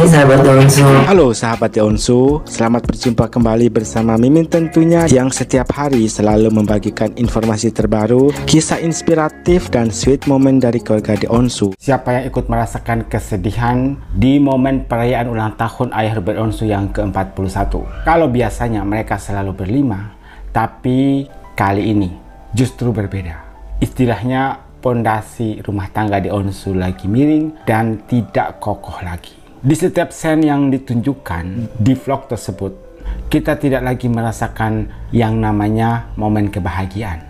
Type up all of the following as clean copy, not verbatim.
Hai sahabat Onsu. Halo sahabat Onsu, selamat berjumpa kembali bersama Mimin tentunya yang setiap hari selalu membagikan informasi terbaru, kisah inspiratif dan sweet moment dari keluarga di Onsu. Siapa yang ikut merasakan kesedihan di momen perayaan ulang tahun ayah Robert Onsu yang ke-41? Kalau biasanya mereka selalu berlima, tapi kali ini justru berbeda. Istilahnya pondasi rumah tangga di Onsu lagi miring dan tidak kokoh lagi. Di setiap scene yang ditunjukkan di vlog tersebut, kita tidak lagi merasakan yang namanya momen kebahagiaan.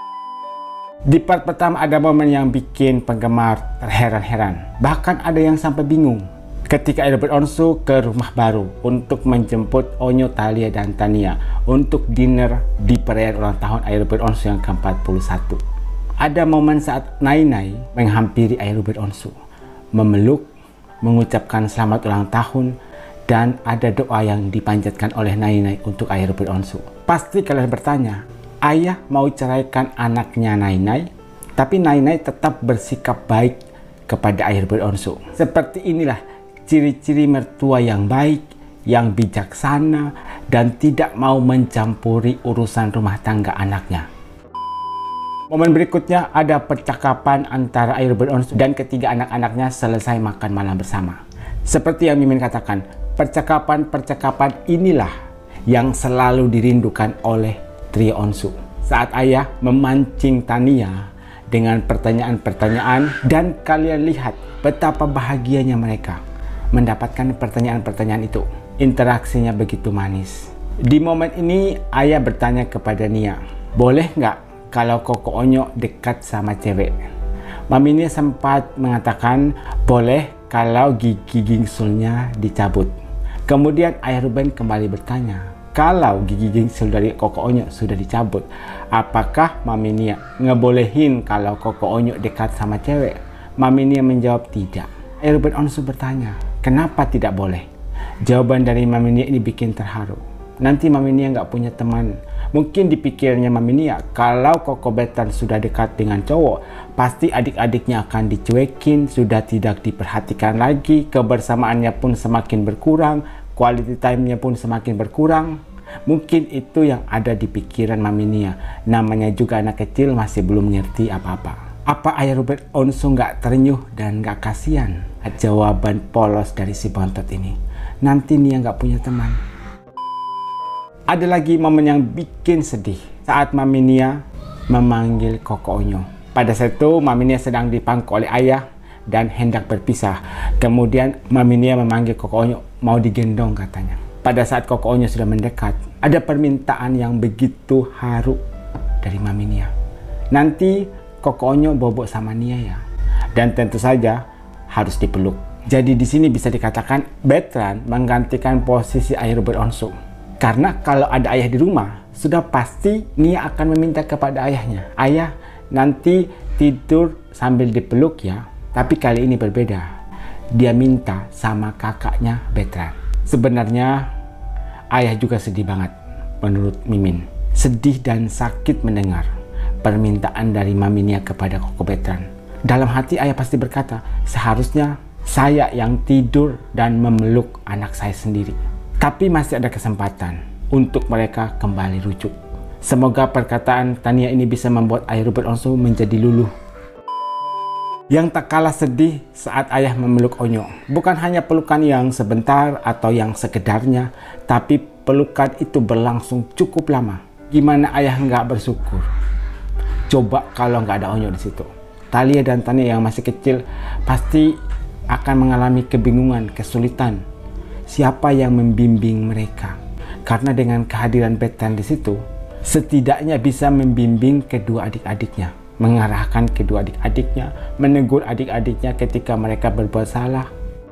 Di part pertama ada momen yang bikin penggemar terheran-heran. Bahkan ada yang sampai bingung ketika Robert Onsu ke rumah baru untuk menjemput Onyo, Thalia, dan Tania untuk dinner di perayaan ulang tahun ayah Robert Onsu yang ke-41. Ada momen saat Nai menghampiri ayah Robert Onsu, memeluk, mengucapkan selamat ulang tahun, dan ada doa yang dipanjatkan oleh Nai untuk ayah Robert Onsu. Pasti kalian bertanya, ayah mau ceraikan anaknya Nai, tapi Nai tetap bersikap baik kepada ayah Robert Onsu. Seperti inilah ciri-ciri mertua yang baik, yang bijaksana, dan tidak mau mencampuri urusan rumah tangga anaknya. Momen berikutnya ada percakapan antara ayah Robert Onsu dan ketiga anak-anaknya selesai makan malam bersama. Seperti yang Mimin katakan, percakapan-percakapan inilah yang selalu dirindukan oleh trio Onsu. Saat ayah memancing Tania dengan pertanyaan-pertanyaan, dan kalian lihat betapa bahagianya mereka mendapatkan pertanyaan-pertanyaan itu. Interaksinya begitu manis. Di momen ini ayah bertanya kepada Nia, boleh nggak kalau Koko Onyo dekat sama cewek? Mami Nia sempat mengatakan boleh kalau gigi gingsulnya dicabut. Kemudian ayah Ruben kembali bertanya, kalau gigi gingsul dari Koko Onyo sudah dicabut, apakah Mami Nia ngebolehin kalau Koko Onyo dekat sama cewek? Mami Nia menjawab tidak. Ayah Ruben Onsu bertanya, kenapa tidak boleh? Jawaban dari Mami Nia ini bikin terharu. Nanti Mami Nia nggak punya teman. Mungkin dipikirnya Mami Nia, kalau Koko Betran sudah dekat dengan cowok, pasti adik-adiknya akan dicuekin, sudah tidak diperhatikan lagi, kebersamaannya pun semakin berkurang, quality time-nya pun semakin berkurang. Mungkin itu yang ada di pikiran Mami Nia. Namanya juga anak kecil, masih belum ngerti apa-apa. Apa ayah Robert Onsu nggak terenyuh dan nggak kasihan? Jawaban polos dari si bontot ini. Nanti Nia nggak punya teman. Ada lagi momen yang bikin sedih saat Mami Nia memanggil Koko Onyo. Pada saat itu Mami Nia sedang dipangku oleh ayah dan hendak berpisah. Kemudian Mami Nia memanggil Koko Onyo, mau digendong katanya. Pada saat Koko Onyo sudah mendekat, ada permintaan yang begitu haru dari Mami Nia. Nanti Koko Onyo bobok sama Nia ya. Dan tentu saja harus dipeluk. Jadi di sini bisa dikatakan Betran menggantikan posisi ayah Robert Onsu. Karena kalau ada ayah di rumah, sudah pasti Nia akan meminta kepada ayahnya, ayah nanti tidur sambil dipeluk ya. Tapi kali ini berbeda, dia minta sama kakaknya Betran. Sebenarnya ayah juga sedih banget menurut Mimin. Sedih dan sakit mendengar permintaan dari Mami Nia kepada Koko Betran. Dalam hati ayah pasti berkata, seharusnya saya yang tidur dan memeluk anak saya sendiri. Tapi masih ada kesempatan untuk mereka kembali rujuk. Semoga perkataan Tania ini bisa membuat ayah Robert Onsu menjadi luluh. Yang tak kalah sedih saat ayah memeluk Onyo. Bukan hanya pelukan yang sebentar atau yang sekedarnya, tapi pelukan itu berlangsung cukup lama. Gimana ayah nggak bersyukur? Coba kalau nggak ada Onyo di situ. Thalia dan Tania yang masih kecil pasti akan mengalami kebingungan, kesulitan. Siapa yang membimbing mereka? Karena dengan kehadiran Betran di situ, setidaknya bisa membimbing kedua adik-adiknya, mengarahkan kedua adik-adiknya, menegur adik-adiknya ketika mereka berbuat salah.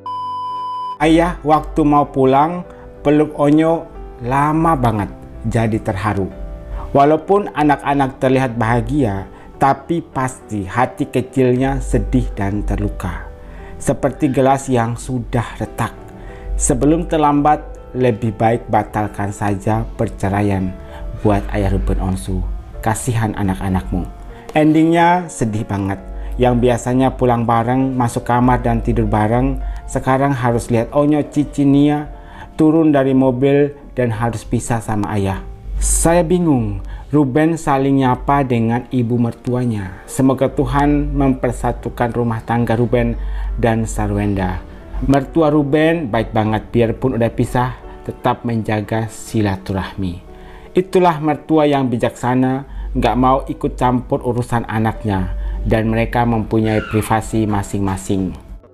Ayah waktu mau pulang, peluk Onyo lama banget, jadi terharu. Walaupun anak-anak terlihat bahagia, tapi pasti hati kecilnya sedih dan terluka. Seperti gelas yang sudah retak. Sebelum terlambat, lebih baik batalkan saja perceraian buat ayah Robert Onsu. Kasihan anak-anakmu. Endingnya sedih banget. yang biasanya pulang bareng, masuk kamar dan tidur bareng, sekarang harus lihat Onyo Cici Nia turun dari mobil dan harus pisah sama ayah. Saya bingung. Ruben saling nyapa dengan ibu mertuanya. Semoga Tuhan mempersatukan rumah tangga Ruben dan Sarwenda. Mertua Ruben baik banget, biarpun udah pisah tetap menjaga silaturahmi. Itulah mertua yang bijaksana, nggak mau ikut campur urusan anaknya, dan mereka mempunyai privasi masing-masing.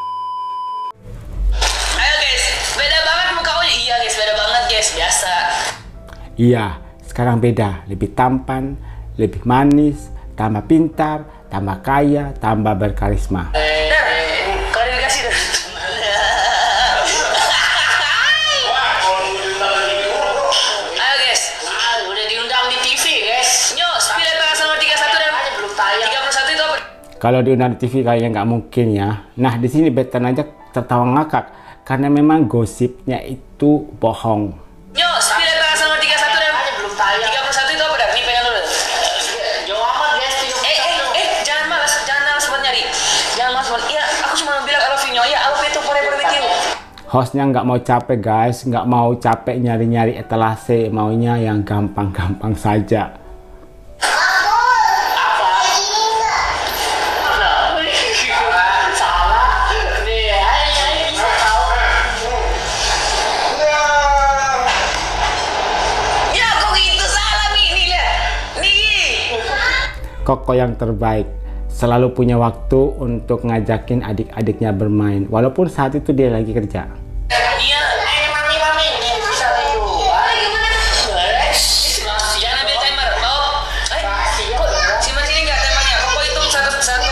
Ayo guys, beda banget mukanya. Iya guys, beda banget guys, biasa. Iya, sekarang beda, lebih tampan, lebih manis, tambah pintar, tambah kaya, tambah berkarisma. Klarifikasi dah. Ayo guys, udah diundang di TV guys. Nyo, spill tanggal 31 dan belum tayang. 31 itu apa? Kalau diundang di TV kayaknya nggak mungkin ya. Nah, di sini Betan aja tertawa ngakak karena memang gosipnya itu bohong. Nyo, spill tanggal 31 dan belum tayang. 31 itu apa dah? Nih pengen dulu. Jauh amat guys. Jangan malas buat nyari. Jangan malas buat. Iya, aku cuma bilang I love you Nyo. Ya, I love you forever with you. Hostnya nggak mau capek guys, nggak mau capek nyari-nyari etalase, maunya yang gampang-gampang saja. Koko yang terbaik, selalu punya waktu untuk ngajakin adik-adiknya bermain, walaupun saat itu dia lagi kerja. Iya, mami, bisa itu. Jangan ambil timer, mau? Simpan sini nggak timernya? Koko hitung satu-satu.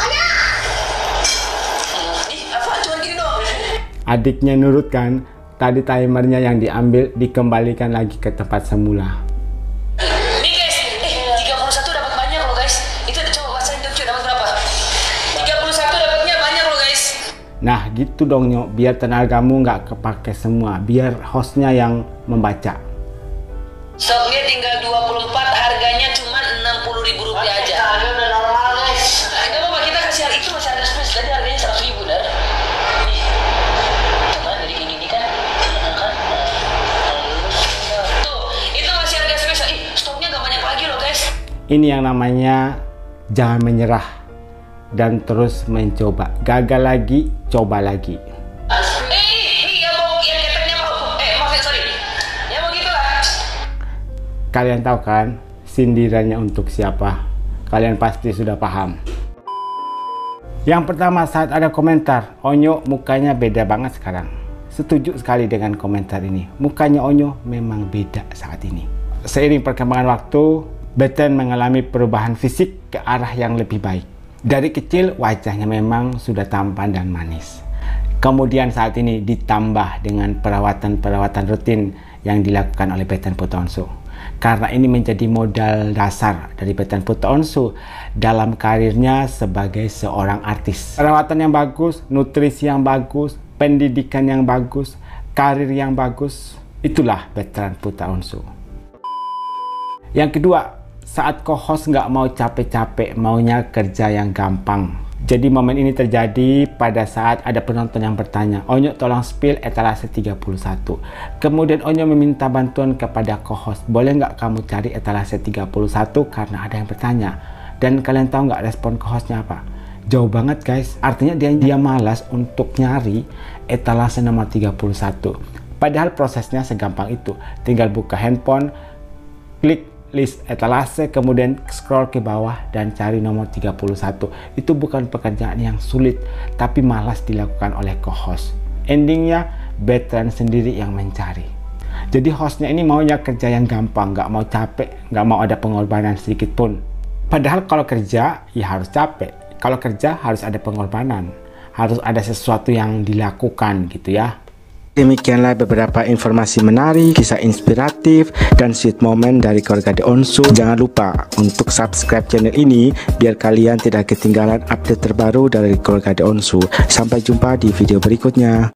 Apa? Cuma gini dong. Adiknya nurut kan, tadi timernya yang diambil dikembalikan lagi ke tempat semula. Nih guys, 31 dapat banyak loh guys. Itu coba bacain dong, dapat berapa? 31 dapatnya banyak loh guys. Nah gitu dong Nyok, biar tenagamu nggak kepake semua, biar hostnya yang membaca. Stoknya tinggal 24, harganya cuma Rp60.000 aja. Harga udah normal guys. Enggak apa-apa, kita kasih harga itu masih harga spesial. Tadi harganya Rp100.000 dar. Nih, coba dari ini kan. Tuh, itu masih harga spesial. Stoknya nggak banyak lagi loh guys. Ini yang namanya jangan menyerah dan terus mencoba. Gagal lagi, coba lagi. Yang keteknya mau. Maksudnya sorry. Ya mau gitu lah. Kalian tahu kan sindirannya untuk siapa? Kalian pasti sudah paham. Yang pertama, saat ada komentar, Onyo mukanya beda banget sekarang. Setuju sekali dengan komentar ini. Mukanya Onyo memang beda saat ini. Seiring perkembangan waktu, Betan mengalami perubahan fisik ke arah yang lebih baik. Dari kecil wajahnya memang sudah tampan dan manis. Kemudian saat ini ditambah dengan perawatan rutin yang dilakukan oleh Betan Putra Onsu. Karena ini menjadi modal dasar dari Betan Putra Onsu dalam karirnya sebagai seorang artis. Perawatan yang bagus, nutrisi yang bagus, pendidikan yang bagus, karir yang bagus, itulah Betan Putra Onsu. Yang kedua, saat co-host nggak mau capek-capek, maunya kerja yang gampang. Jadi momen ini terjadi pada saat ada penonton yang bertanya, Onyo tolong spill etalase 31. Kemudian Onyo meminta bantuan kepada co-host, boleh nggak kamu cari etalase 31 karena ada yang bertanya. Dan kalian tahu nggak respon co-hostnya apa? Jauh banget guys, artinya dia malas untuk nyari etalase nomor 31. Padahal prosesnya segampang itu, tinggal buka handphone, klik list etalase, kemudian scroll ke bawah dan cari nomor 31. Itu bukan pekerjaan yang sulit, tapi malas dilakukan oleh co-host. Endingnya Betan sendiri yang mencari. Jadi hostnya ini maunya kerja yang gampang, nggak mau capek, nggak mau ada pengorbanan sedikit pun. Padahal kalau kerja ya harus capek, kalau kerja harus ada pengorbanan, harus ada sesuatu yang dilakukan gitu ya. Demikianlah beberapa informasi menarik, kisah inspiratif, dan sweet moment dari keluarga The Onsu. Jangan lupa untuk subscribe channel ini biar kalian tidak ketinggalan update terbaru dari keluarga The Onsu. Sampai jumpa di video berikutnya.